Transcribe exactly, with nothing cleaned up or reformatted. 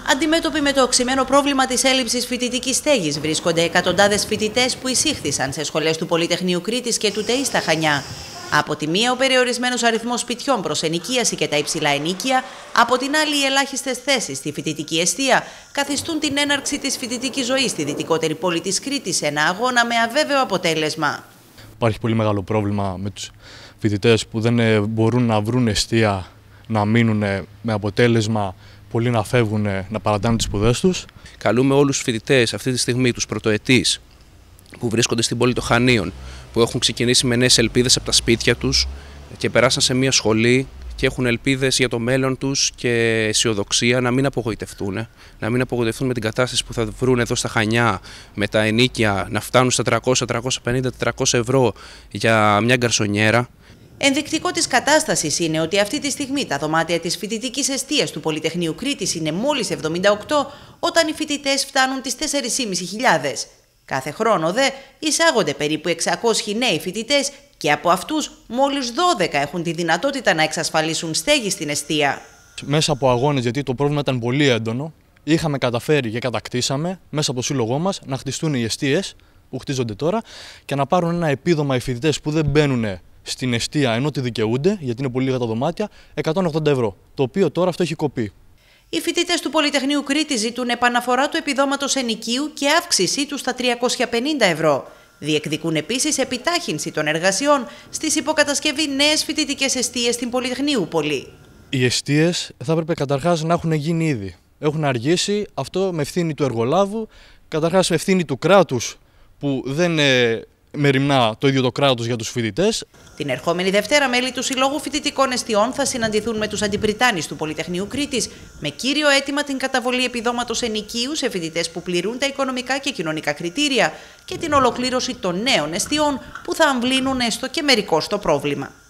Αντιμέτωποι με το οξυμένο πρόβλημα της έλλειψης φοιτητικής στέγης, βρίσκονται εκατοντάδες φοιτητές που εισήχθησαν σε σχολές του Πολυτεχνείου Κρήτης και του ΤΕΙ στα Χανιά. Από τη μία, ο περιορισμένος αριθμός σπιτιών προς ενοικίαση και τα υψηλά ενοίκια, από την άλλη, οι ελάχιστες θέσεις στη φοιτητική εστία καθιστούν την έναρξη της φοιτητικής ζωής στη δυτικότερη πόλη της Κρήτης ένα αγώνα με αβέβαιο αποτέλεσμα. Υπάρχει πολύ μεγάλο πρόβλημα με τους φοιτητές που δεν μπορούν να βρουν εστία, να μείνουν, με αποτέλεσμα πολλοί να φεύγουν, να παρατάνουν τις σπουδές τους. Καλούμε όλους τους φοιτητές αυτή τη στιγμή, τους πρωτοετής που βρίσκονται στην πόλη των Χανίων, που έχουν ξεκινήσει με νέες ελπίδες από τα σπίτια τους και περάσαν σε μια σχολή και έχουν ελπίδες για το μέλλον τους και αισιοδοξία, να μην απογοητευτούν. Να μην απογοητευτούν με την κατάσταση που θα βρουν εδώ στα Χανιά, με τα ενοίκια να φτάνουν στα τριακόσια, τριακόσια πενήντα, τετρακόσια ευρώ για μια γκαρσονιέρα. Ενδεικτικό της κατάστασης είναι ότι αυτή τη στιγμή τα δωμάτια της φοιτητικής εστίας του Πολυτεχνείου Κρήτης είναι μόλις εβδομήντα οκτώ, όταν οι φοιτητές φτάνουν τις τέσσερις χιλιάδες πεντακόσιες. Κάθε χρόνο δε εισάγονται περίπου εξακόσιοι νέοι φοιτητές και από αυτούς μόλις δώδεκα έχουν τη δυνατότητα να εξασφαλίσουν στέγη στην εστία. Μέσα από αγώνες, γιατί το πρόβλημα ήταν πολύ έντονο, είχαμε καταφέρει και κατακτήσαμε μέσα από το σύλλογό μας να χτιστούν οι εστίες που χτίζονται τώρα και να πάρουν ένα επίδομα οι φοιτητές που δεν μπαίνουν στην εστία ενώ τη δικαιούνται, γιατί είναι πολύ λίγα τα δωμάτια, εκατόν ογδόντα ευρώ, το οποίο τώρα αυτό έχει κοπεί. Οι φοιτητές του Πολυτεχνείου Κρήτης ζητούν επαναφορά του επιδόματος ενοικίου και αύξησή του στα τριακόσια πενήντα ευρώ. Διεκδικούν επίσης επιτάχυνση των εργασιών στις υποκατασκευή νέες φοιτητικές εστίες στην Πολυτεχνείουπολη. Οι εστίες θα έπρεπε καταρχάς να έχουν γίνει ήδη. Έχουν αργήσει, αυτό με ευθύνη του εργολάβου, καταρχάς με ευθύνη του κράτους που δεν ε, μεριμνά το ίδιο το κράτος για τους φοιτητές. Την ερχόμενη Δευτέρα, μέλη του Συλλόγου Φοιτητικών Εστιών θα συναντηθούν με τους αντιπριτάνεις του Πολυτεχνείου Κρήτης με κύριο αίτημα την καταβολή επιδόματος ενοικίου σε φοιτητές που πληρούν τα οικονομικά και κοινωνικά κριτήρια και την ολοκλήρωση των νέων εστιών που θα αμβλύνουν έστω και μερικώς το πρόβλημα.